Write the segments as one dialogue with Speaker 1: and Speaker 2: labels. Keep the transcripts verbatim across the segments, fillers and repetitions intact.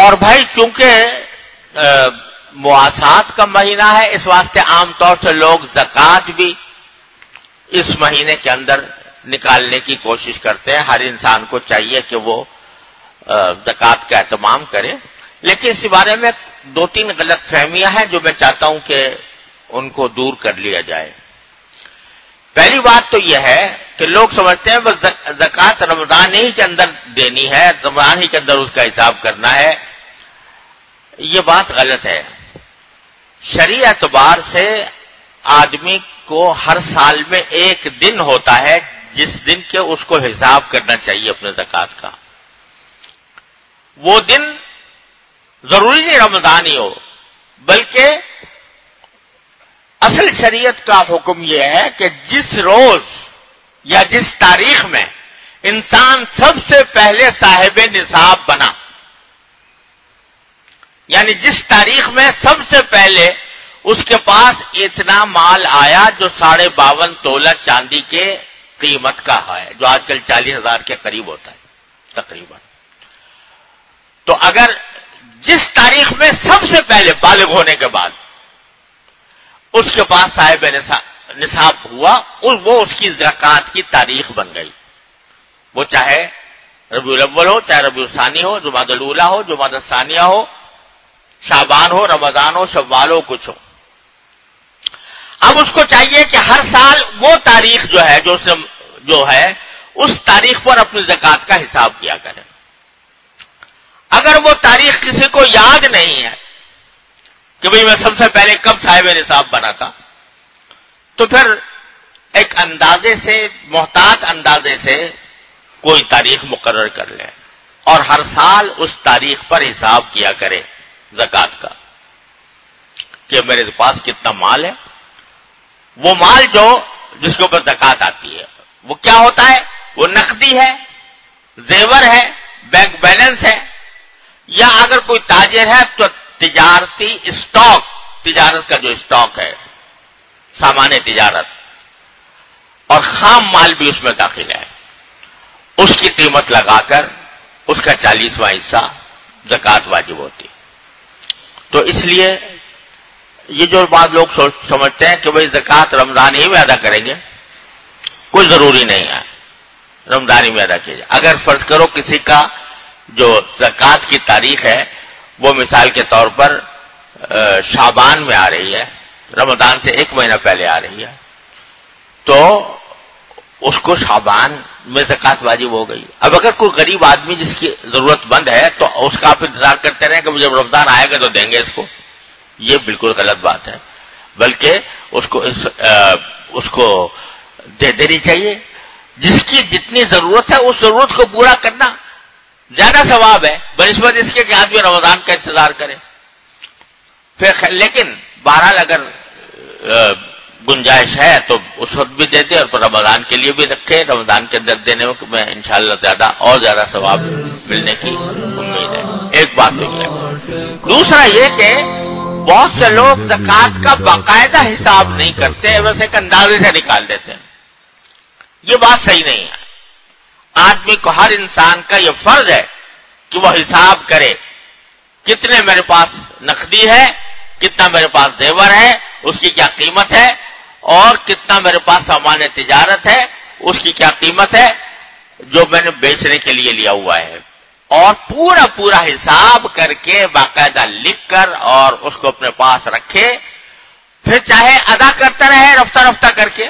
Speaker 1: اور بھائی چونکہ مواسات کا مہینہ ہے، اس واسطے عام طور سے لوگ زکوٰۃ بھی اس مہینے کے اندر نکالنے کی کوشش کرتے ہیں. ہر انسان کو چاہیے کہ وہ زکوٰۃ کا اہتمام کرے، لیکن اس بارے میں دو تین غلط فہمیاں ہیں جو میں چاہتا ہوں کہ ان کو دور کر لیا جائے. پہلی بات تو یہ ہے کہ لوگ سمجھتے ہیں بس زکوٰۃ رمضان ہی کے اندر دینی ہے، رمضان ہی کے اندر اس کا حساب کرنا ہے. یہ بات غلط ہے. شرعی اعتبار سے آدمی کو ہر سال میں ایک دن ہوتا ہے جس دن کے اس کو حساب کرنا چاہیے اپنے زکوٰۃ کا. وہ دن ضروری نہیں رمضان ہی ہو، بلکہ اصل شریعت کا حکم یہ ہے کہ جس روز یا جس تاریخ میں انسان سب سے پہلے صاحب نصاب بنا، یعنی جس تاریخ میں سب سے پہلے اس کے پاس اتنا مال آیا جو ساڑھے باون تولہ چاندی کے قیمت کا ہے، جو آج کل چالیس ہزار کے قریب ہوتا ہے تقریباً. تو اگر جس تاریخ میں سب سے پہلے بالغ ہونے کے بعد اس کے پاس صاحب نصاب ہوا، وہ اس کی زکوٰۃ کی تاریخ بن گئی. وہ چاہے ربیع الاول ہو، چاہے ربیع الثانی ہو، جمادی الاولیٰ ہو، جمادی الثانیہ ہو، شعبان ہو، رمضان ہو، شوال ہو، کچھ ہو. اب اس کو چاہیے کہ ہر سال وہ تاریخ جو ہے جو جو ہے اس تاریخ پر اپنی زکوٰۃ کا حساب کیا کرے. اگر وہ تاریخ کسی کو یاد نہیں ہے کہ بھئی میں سب سے پہلے کب صاحب نصاب بنا تھا، تو پھر ایک اندازے سے، محتاط اندازے سے کوئی تاریخ مقرر کر لے اور ہر سال اس تاریخ پر حساب کیا کرے زکوٰۃ کا کہ میرے پاس کتنا مال ہے. وہ مال جو جس کے اوپر زکوٰۃ آتی ہے وہ کیا ہوتا ہے؟ وہ نقدی ہے، زیور ہے، بینک بیلنس ہے، یا اگر کوئی تاجر ہے تو تجارتی اسٹاک، تجارت کا جو اسٹاک ہے، سامان تجارت، اور خام مال بھی اس میں داخل ہے. اس کی قیمت لگا کر اس کا چالیسواں حصہ زکوٰۃ واجب ہوتی. تو اس لیے یہ جو بات لوگ سمجھتے ہیں کہ بھئی زکوٰۃ رمضان ہی میں ادا کریں گے، کوئی ضروری نہیں ہے رمضان ہی میں ادا کیجیے. اگر فرض کرو کسی کا جو زکوٰۃ کی تاریخ ہے وہ مثال کے طور پر شعبان میں آ رہی ہے، رمضان سے ایک مہینہ پہلے آ رہی ہے، تو اس کو شعبان میں زکوٰۃ واجب ہو گئی. اب اگر کوئی غریب آدمی جس کی ضرورت مند ہے تو اس کا آپ انتظار کرتے رہیں کہ جب رمضان آئے گا تو دیں گے اس کو، یہ بالکل غلط بات ہے. بلکہ اس کو اس, اس کو دے دینی چاہیے. جس کی جتنی ضرورت ہے اس ضرورت کو پورا کرنا زیادہ ثواب ہے بنسبت اس کے کہ آدمی رمضان کا انتظار کرے. پھر لیکن بہرحال اگر گنجائش ہے تو اس وقت بھی دے دے اور رمضان کے لیے بھی رکھے. رمضان کے اندر دینے میں انشاءاللہ زیادہ اور زیادہ ثواب ملنے کی امید ہے. ایک بات تو یہ ہے. دوسرا یہ کہ بہت سے لوگ زکوٰۃ کا باقاعدہ حساب نہیں کرتے، بس ایک اندازے سے نکال دیتے ہیں. یہ بات صحیح نہیں ہے. آدمی کو، ہر انسان کا یہ فرض ہے کہ وہ حساب کرے کتنے میرے پاس نقدی ہے، کتنا میرے پاس زیور ہے، اس کی کیا قیمت ہے، اور کتنا میرے پاس سامان تجارت ہے، اس کی کیا قیمت ہے جو میں نے بیچنے کے لیے لیا ہوا ہے. اور پورا پورا حساب کر کے باقاعدہ لکھ کر اور اس کو اپنے پاس رکھے. پھر چاہے ادا کرتا رہے رفتہ رفتہ کر کے،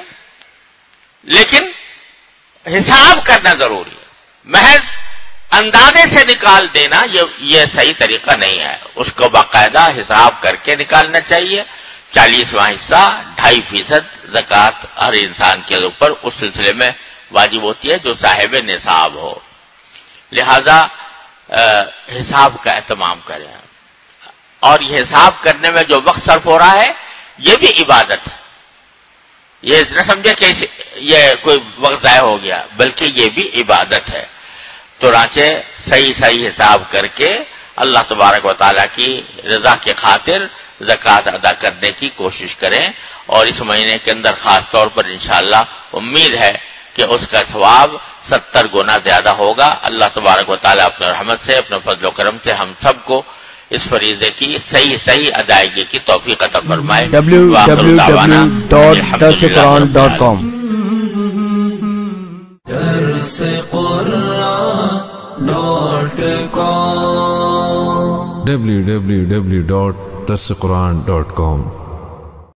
Speaker 1: لیکن حساب کرنا ضروری ہے. محض اندازے سے نکال دینا یہ یہ صحیح طریقہ نہیں ہے. اس کو باقاعدہ حساب کر کے نکالنا چاہیے. چالیسواں حصہ، ڈھائی فیصد زکوٰۃ ہر انسان کے اوپر اس سلسلے میں واجب ہوتی ہے جو صاحب نصاب ہو. لہذا حساب کا اہتمام کریں. اور یہ حساب کرنے میں جو وقت صرف ہو رہا ہے یہ بھی عبادت ہے. یہ نہ سمجھے کہ یہ کوئی وقت ضائع ہو گیا، بلکہ یہ بھی عبادت ہے. تو رانچے صحیح صحیح حساب کر کے اللہ تبارک و تعالیٰ کی رضا کے خاطر زکوٰۃ ادا کرنے کی کوشش کریں. اور اس مہینے کے اندر خاص طور پر انشاءاللہ امید ہے کہ اس کا ثواب ستر گنا زیادہ ہوگا۔ اللہ تبارک و تعالیٰ اپنے رحمت سے، اپنے فضل و کرم سے ہم سب کو اس فریضے کی صحیح صحیح ادائیگی کی توفیق عطا فرمائے۔
Speaker 2: ڈبلیو ڈبلیو ڈبلیو ڈاٹ درس قرآن ڈاٹ کام درس قرآن dot com W W W dot درس قرآن ڈاٹ کام